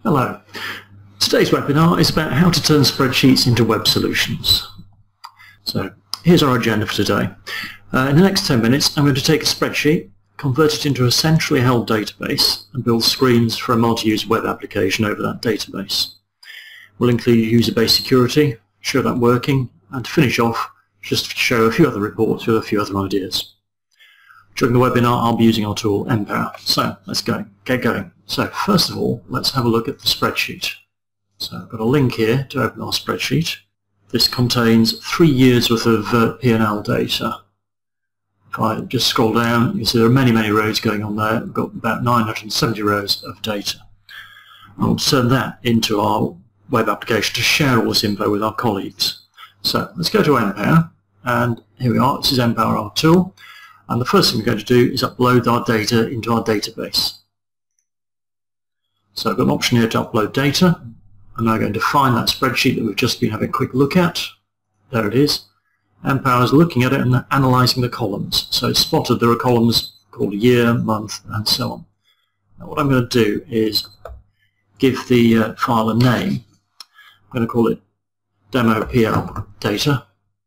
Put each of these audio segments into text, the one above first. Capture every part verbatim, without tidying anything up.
Hello. Today's webinar is about how to turn spreadsheets into web solutions. So here's our agenda for today. Uh, in the next ten minutes I'm going to take a spreadsheet, convert it into a centrally held database and build screens for a multi-user web application over that database. We'll include user-based security, show that working, and to finish off, just show a few other reports with a few other ideas. During the webinar I'll be using our tool Empower. So let's go, get going. So first of all, let's have a look at the spreadsheet. So I've got a link here to open our spreadsheet. This contains three years worth of uh, P and L data. If I just scroll down, you can see there are many, many rows going on there. We've got about nine hundred seventy rows of data. I'll turn that into our web application to share all this info with our colleagues. So let's go to Empower, and here we are. This is Empower, our tool. And the first thing we're going to do is upload our data into our database. So I've got an option here to upload data. I'm now going to find that spreadsheet that we've just been having a quick look at. There it is. Empower is looking at it and analysing the columns. So it's spotted there are columns called year, month, and so on. Now what I'm going to do is give the uh, file a name. I'm going to call it demo P L data.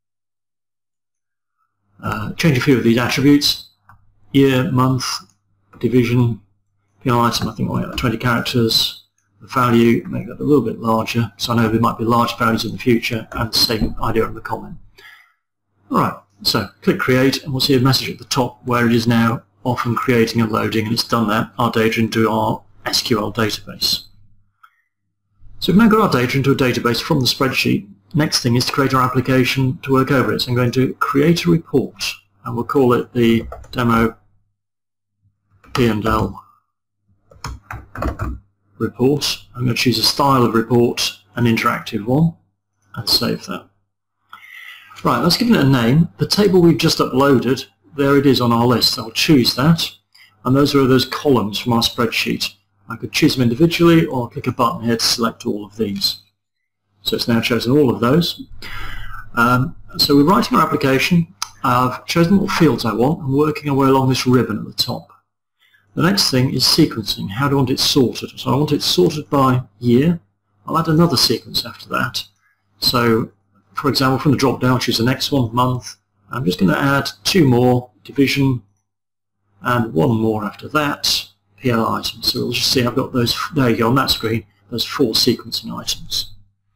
Uh, change a few of these attributes. Year, month, division, P L item, I think we'll make twenty characters. The value, make that a little bit larger, so I know there might be large values in the future, and the same idea on the comment. Alright, so click create and we'll see a message at the top where it is now off and creating and loading, and it's done that, our data into our S Q L database. So we've now got our data into a database from the spreadsheet. Next thing is to create our application to work over it. So I'm going to create a report, and we'll call it the demo P and L report. I'm going to choose a style of report, an interactive one, and save that. Right, let's give it a name. The table we've just uploaded, there it is on our list. I'll choose that, and those are those columns from our spreadsheet. I could choose them individually, or click a button here to select all of these. So it's now chosen all of those. Um, so we're writing our application. I've chosen what fields I want and working our way along this ribbon at the top. The next thing is sequencing. How do I want it sorted? So I want it sorted by year. I'll add another sequence after that. So, for example, from the drop down, choose the next one, month. I'm just going to add two more, division, and one more after that, P L items. So we'll just see I've got those, there you go, on that screen, those four sequencing items.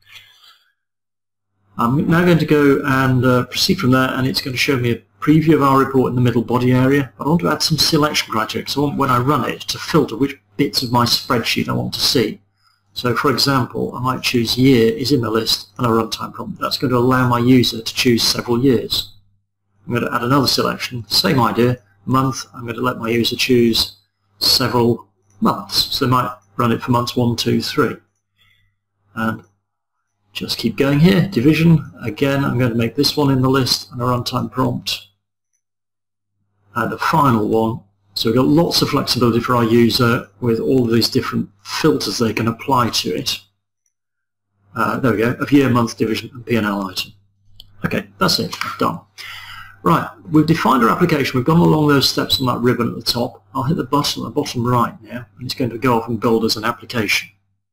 I'm now going to go and uh, proceed from there, and it's going to show me a preview of our report in the middle body area. But I want to add some selection criteria, because I want, when I run it, to filter which bits of my spreadsheet I want to see. So for example, I might choose year is in the list and a runtime prompt. That's going to allow my user to choose several years. I'm going to add another selection, same idea, month. I'm going to let my user choose several months. So they might run it for months one, two, three. And just keep going here. Division, again, I'm going to make this one in the list and a runtime prompt. And a final one. So we've got lots of flexibility for our user with all of these different filters they can apply to it. Uh, there we go, of year, month, division, and P and L item. Okay, that's it, done. Right, we've defined our application. We've gone along those steps on that ribbon at the top. I'll hit the button at the bottom right now, and it's going to go off and build as an application.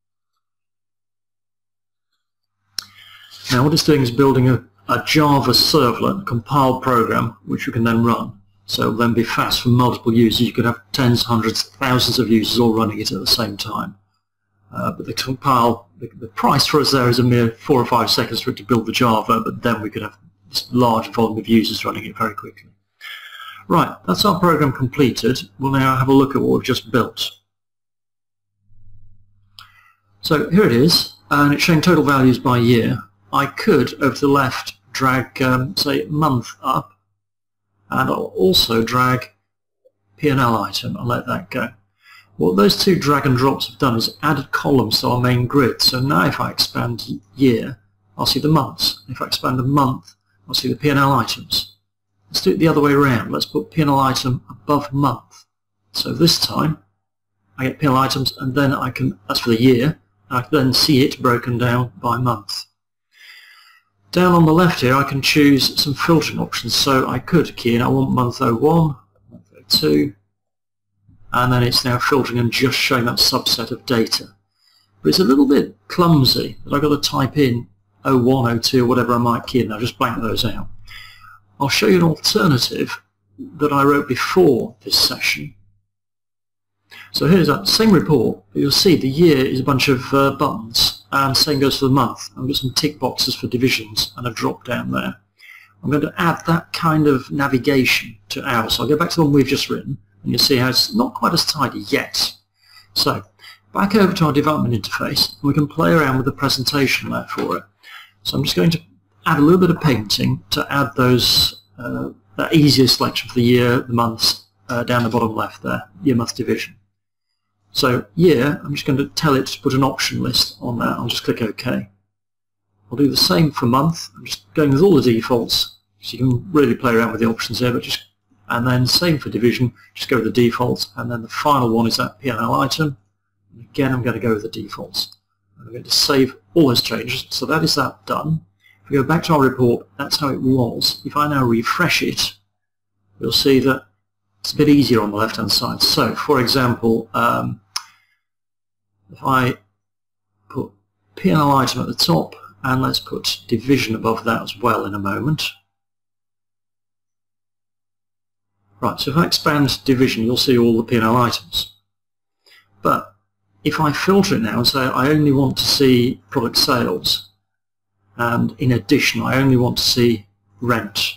Now what it's doing is building a, a Java servlet, a compiled program, which we can then run. So it will then be fast for multiple users. You could have tens, hundreds, thousands of users all running it at the same time. Uh, but the compile, the, the price for us there is a mere four or five seconds for it to build the Java, but then we could have this large volume of users running it very quickly. Right, that's our program completed. We'll now have a look at what we've just built. So here it is, and it's showing total values by year. I could, over to the left, drag, um, say, month up, and I'll also drag P and L item and let that go. What those two drag and drops have done is added columns to our main grid. So now if I expand year, I'll see the months. If I expand the month, I'll see the P and L items. Let's do it the other way around. Let's put P and L item above month. So this time, I get P and L items, and then I can, that's for the year, I can then see it broken down by month. Down on the left here I can choose some filtering options, so I could key in I want month oh one, month oh two, and then it's now filtering and just showing that subset of data. but it's a little bit clumsy that I've got to type in oh one, oh two, or whatever I might key in. I'll just blank those out. I'll show you an alternative that I wrote before this session. So here's that same report, but you'll see the year is a bunch of uh, buttons, and same goes for the month. I've got some tick boxes for divisions and a drop down there. I'm going to add that kind of navigation to ours. So I'll go back to the one we've just written, and you'll see how it's not quite as tidy yet. So back over to our development interface, and we can play around with the presentation there for it. So I'm just going to add a little bit of painting to add those uh, that easier selection for the year, the months, uh, down the bottom left there, year, month, division. So year, I'm just going to tell it to put an option list on that. I'll just click OK. I'll do the same for month. I'm just going with all the defaults, so you can really play around with the options here. But just and then same for division. Just go with the defaults, and then the final one is that P and L item. And again, I'm going to go with the defaults. I'm going to save all those changes. So that is that done. If we go back to our report, that's how it was. If I now refresh it, you'll see that it's a bit easier on the left-hand side. So, for example, um, if I put P and L item at the top, and let's put division above that as well in a moment. Right, so if I expand division, you'll see all the P and L items. But if I filter it now and say I only want to see product sales, and in addition I only want to see rent.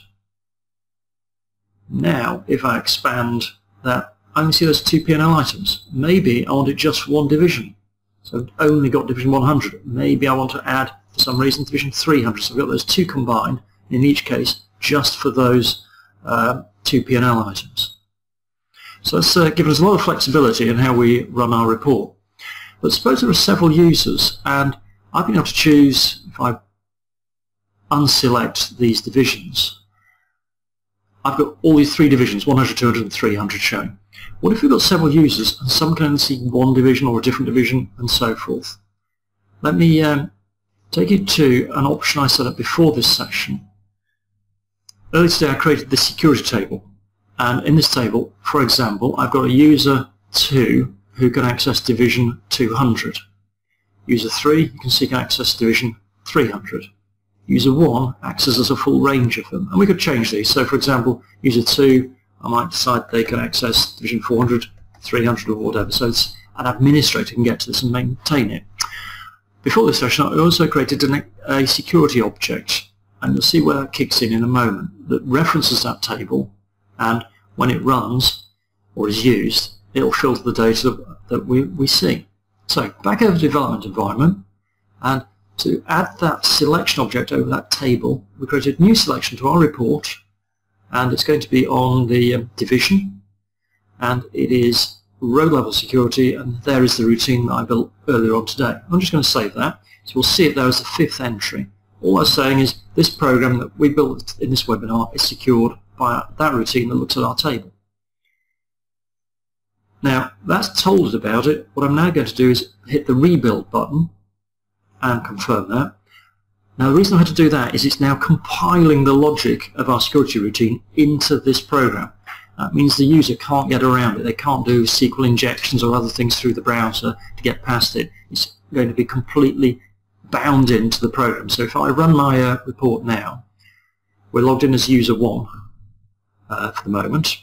Now, if I expand that, I only see those two P and L items. Maybe I want it just for one division. So I've only got division one hundred. Maybe I want to add, for some reason, division three hundred. So I've got those two combined, in each case, just for those uh, two P and L items. So that's uh, given us a lot of flexibility in how we run our report. But suppose there are several users, and I've been able to choose, if I unselect these divisions, I've got all these three divisions, one hundred, two hundred and three hundred showing. What if we've got several users and some can only see one division or a different division and so forth? Let me um, take you to an option I set up before this session. Earlier today I created this security table, and in this table, for example, I've got a user two who can access division two hundred. User three, you can see, can access division three hundred. User one accesses a full range of them, and we could change these. So for example, user two, I might decide they can access division four hundred, three hundred or whatever, so it's, an administrator can get to this and maintain it. Before this session I also created an, a security object, and you'll see where that kicks in in a moment, that references that table, and when it runs or is used, it'll filter the data that we, we see. So back over to development environment, and to add that selection object over that table, we created a new selection to our report, and it's going to be on the um, division, and it is row level security, and there is the routine that I built earlier on today. I'm just going to save that, so we'll see it there as the fifth entry. All I'm saying is this program that we built in this webinar is secured by that routine that looks at our table. Now that's told us about it. What I'm now going to do is hit the rebuild button and confirm that. Now the reason I had to do that is it's now compiling the logic of our security routine into this program. That means the user can't get around it. They can't do S Q L injections or other things through the browser to get past it. It's going to be completely bound into the program. So if I run my uh, report now, we're logged in as user one uh, for the moment.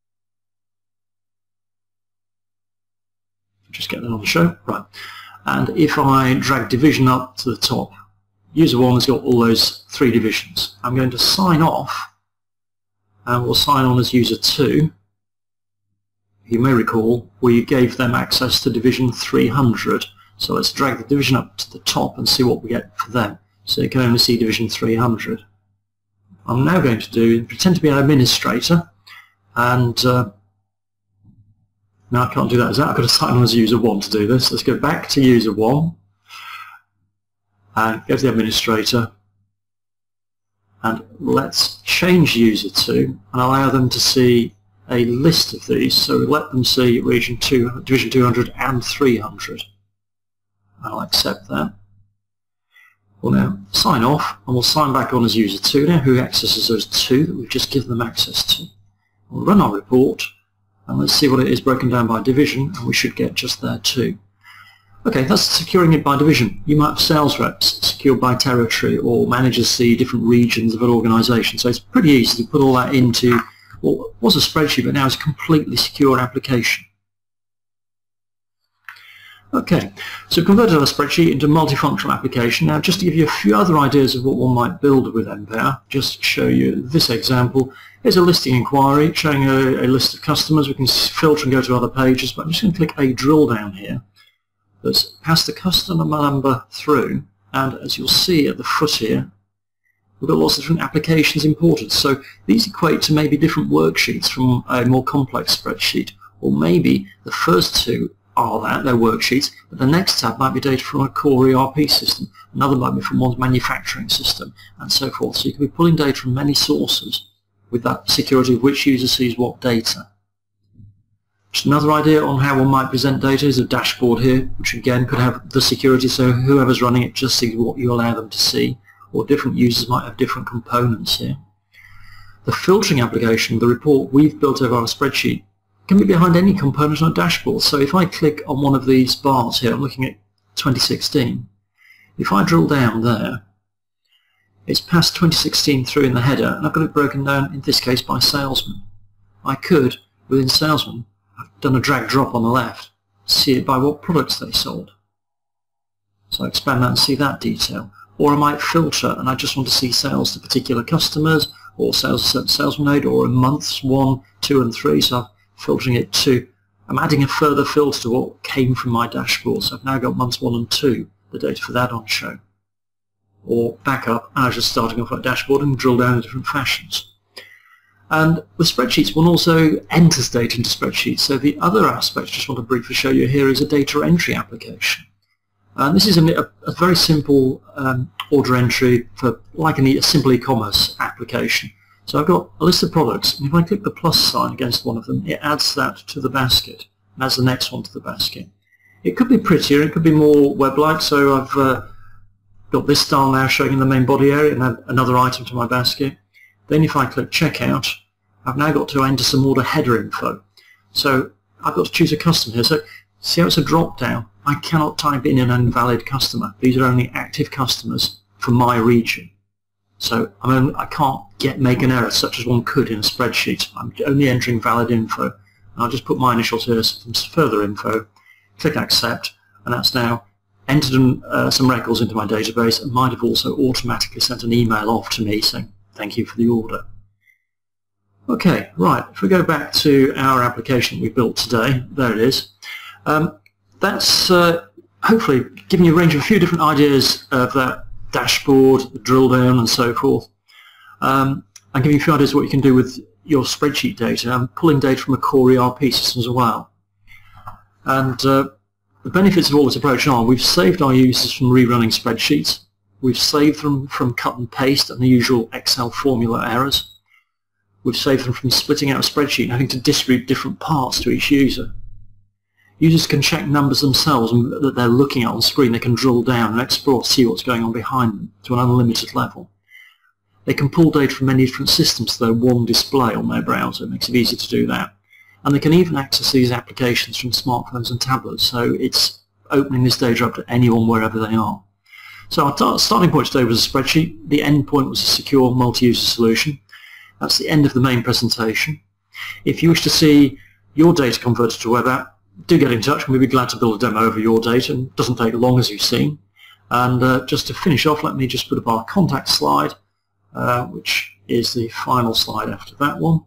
Just get that on the show. Right. And if I drag division up to the top, user one has got all those three divisions. I'm going to sign off, and we'll sign on as user two. You may recall we gave them access to division three hundred. So let's drag the division up to the top and see what we get for them. So you can only see division three hundred. I'm now going to do pretend to be an administrator, and uh, now I can't do that as that. I've got to sign on as user one to do this. Let's go back to user one and go to the administrator, and let's change user two and allow them to see a list of these. So we let them see region two, division two hundred and three hundred. I'll accept that. We'll now sign off, and we'll sign back on as user two now, who accesses those two that we've just given them access to. We'll run our report, and let's see what it is broken down by division, and we should get just there too. Okay, that's securing it by division. You might have sales reps secured by territory, or managers see different regions of an organisation. So it's pretty easy to put all that into what was a spreadsheet, but now it's a completely secure application. Okay, so we've converted our spreadsheet into a multifunctional application. Now, just to give you a few other ideas of what one might build with Empower, just to show you this example. Here's a listing inquiry showing a, a list of customers. We can filter and go to other pages, but I'm just going to click a drill down here that's passed the customer number through, and as you'll see at the foot here, we've got lots of different applications imported. So these equate to maybe different worksheets from a more complex spreadsheet, or maybe the first two are that, they're worksheets, but the next tab might be data from a core E R P system, another might be from one's manufacturing system, and so forth. So you can be pulling data from many sources with that security of which user sees what data. Just another idea on how one might present data is a dashboard here, which again could have the security so whoever's running it just sees what you allow them to see, or different users might have different components here. The filtering application, the report we've built over our spreadsheet, can be behind any component on a dashboard. So if I click on one of these bars here, I'm looking at twenty sixteen, if I drill down there, it's passed twenty sixteen through in the header, and I've got it broken down, in this case, by salesman. I could, within salesman, I've done a drag drop on the left, see it by what products they sold. So I expand that and see that detail. Or I might filter and I just want to see sales to particular customers, or sales to certain salesman made, or in months one, two and three. So I'm filtering it to, I'm adding a further filter to what came from my dashboard. So I've now got months one and two, the data for that on show. Or back up, and I was just starting off at dashboard and drill down in different fashions. And with spreadsheets, one also enters data into spreadsheets. So the other aspect I just want to briefly show you here is a data entry application. And this is a, a very simple um, order entry for like a simple e-commerce application. So I've got a list of products, and if I click the plus sign against one of them, it adds that to the basket, and adds the next one to the basket. It could be prettier, it could be more web-like, so I've uh, got this style now showing in the main body area, and add another item to my basket. Then if I click checkout, I've now got to enter some order header info. So I've got to choose a customer here. So see how it's a drop down? I cannot type in an invalid customer. These are only active customers for my region. So I'm only, I can't get make an error such as one could in a spreadsheet. I'm only entering valid info. And I'll just put my initials here, some further info, click accept, and that's now entered in, uh, some records into my database, and might have also automatically sent an email off to me saying thank you for the order. Okay, right, if we go back to our application we built today, there it is. Um, that's uh, hopefully giving you a range of a few different ideas of that dashboard, drill down and so forth. Um, and giving you a few ideas of what you can do with your spreadsheet data and pulling data from a core E R P system as well. And uh, the benefits of all this approach are we've saved our users from rerunning spreadsheets, we've saved them from cut and paste and the usual Excel formula errors, we've saved them from splitting out a spreadsheet and having to distribute different parts to each user. Users can check numbers themselves that they're looking at on screen. They can drill down and explore to see what's going on behind them to an unlimited level. They can pull data from many different systems to their one display on their browser. It makes it easy to do that. And they can even access these applications from smartphones and tablets, so it's opening this data up to anyone wherever they are. So our starting point today was a spreadsheet. The end point was a secure multi-user solution. That's the end of the main presentation. If you wish to see your data converted to a web app, do get in touch and we'd be glad to build a demo over your data. And it doesn't take long, as you've seen. And uh, just to finish off, let me just put up our contact slide, uh, which is the final slide after that one.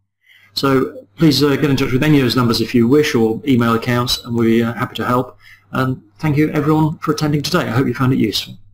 So please uh, get in touch with any of those numbers if you wish, or email accounts, and we're uh, happy to help. And thank you everyone for attending today. I hope you found it useful.